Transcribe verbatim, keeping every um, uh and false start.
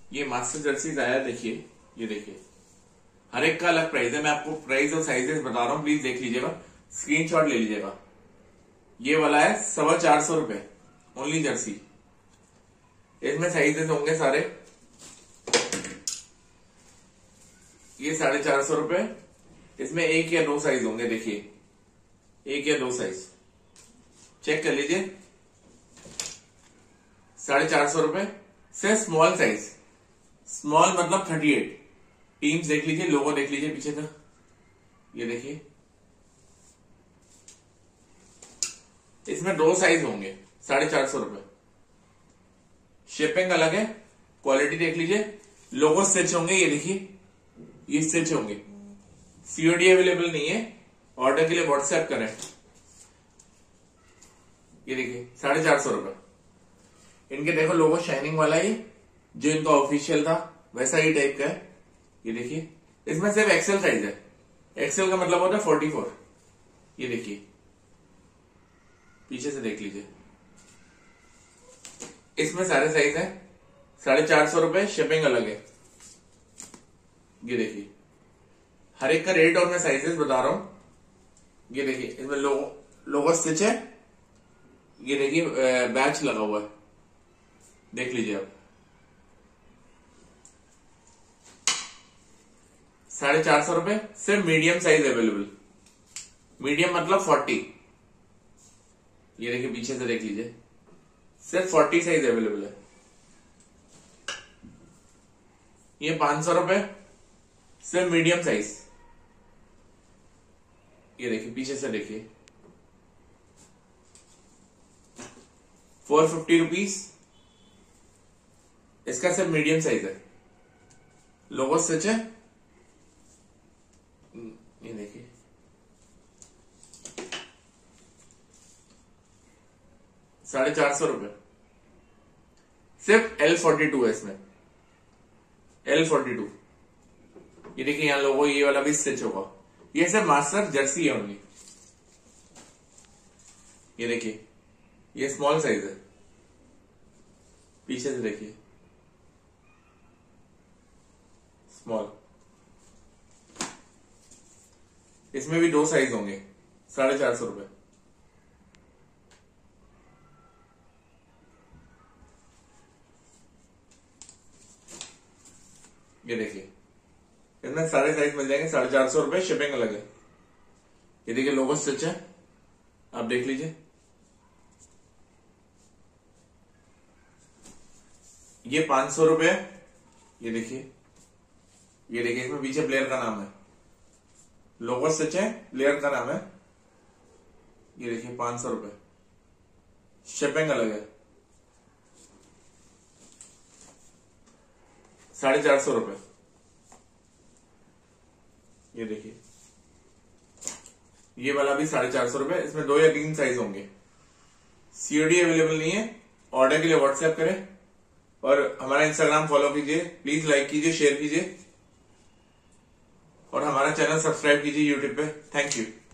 ये master jerseys आया, देखिए ये देखिए, हर एक का अलग प्राइस है। मैं आपको प्राइस और साइजेस बता रहा हूँ, प्लीज देख लीजिएगा, स्क्रीनशॉट ले लीजिएगा। ये वाला है सवा चार सौ रुपए ओनली जर्सी। इसमें साइजेस होंगे सारे, ये साढ़े चार सौ रुपए। इसमें एक या दो साइज होंगे, देखिए एक या दो साइज चेक कर लीजिए। साढ़े चार सौ रुपए से स्मॉल साइज, स्मॉल मतलब थर्टी एट। टीम्स देख लीजिए, लोगो देख लीजिए पीछे का, ये देखिए। इसमें दो साइज होंगे, साढ़े चार सौ रुपए। शिपिंग अलग है, क्वालिटी देख लीजिए। लोगो स्टिच होंगे, ये देखिए ये स्टिच होंगे। सीओडी अवेलेबल नहीं है, ऑर्डर के लिए व्हाट्सएप करें। ये देखिए साढ़े चार सौ रुपए। इनके देखो लोगो शाइनिंग वाला, ये जो इनका ऑफिशियल था वैसा ही टाइप का है। ये देखिए, इसमें सिर्फ एक्सेल साइज है। एक्सेल का मतलब होता है फोर्टी फोर। ये देखिए पीछे से देख लीजिए, इसमें सारे साइज है। साढ़े चार सौ रुपए, शिपिंग अलग है। ये देखिए हर एक का रेट और मैं साइजेस बता रहा हूं। ये देखिए इसमें लोगो लोगो स्टिच है। ये देखिए बैच लगा हुआ है, देख लीजिए आप। साढ़े चार सौ रुपए, सिर्फ मीडियम साइज अवेलेबल। मीडियम मतलब फोर्टी। ये देखिए पीछे से देख लीजिए, सिर्फ फोर्टी साइज अवेलेबल है। ये पांच सौ रुपए, सिर्फ मीडियम साइज। ये देखिए पीछे से देखिए, फोर फिफ्टी रुपीज। इसका सिर्फ मीडियम साइज है। लोगो स्टिच है, ये देखिए। साढ़े चार सौ रुपए, सिर्फ एल फोर्टी टू है इसमें, एल फोर्टी टू। ये देखिए यहां लोगो, ये वाला भी स्टिच होगा। ये सिर्फ मास्टर जर्सी है ओनली। ये देखिए ये स्मॉल साइज है, पीछे से देखिए स्मॉल। इसमें भी दो साइज होंगे, साढ़े चार सौ रुपए। ये देखिए इसमें सारे साइज मिल जाएंगे, साढ़े चार सौ रुपए, शिपिंग अलग है। ये देखिए लोगो स्टिच है, आप देख लीजिए। ये पांच सौ रुपए। ये देखिए, ये देखिए इसमें पीछे प्लेयर का नाम है, लोगो स्टिच है, प्लेयर का नाम है। ये देखिए पांच सौ रुपए, शिपिंग अलग है। साढ़े चार सौ रुपए। ये देखिए ये वाला भी साढ़े चार सौ रुपए। इसमें दो या तीन साइज होंगे। सीओडी अवेलेबल नहीं है, ऑर्डर के लिए व्हाट्सएप करें और हमारा इंस्टाग्राम फॉलो कीजिए। प्लीज लाइक कीजिए, शेयर कीजिए और हमारा चैनल सब्सक्राइब कीजिए यूट्यूब पे। Thank you.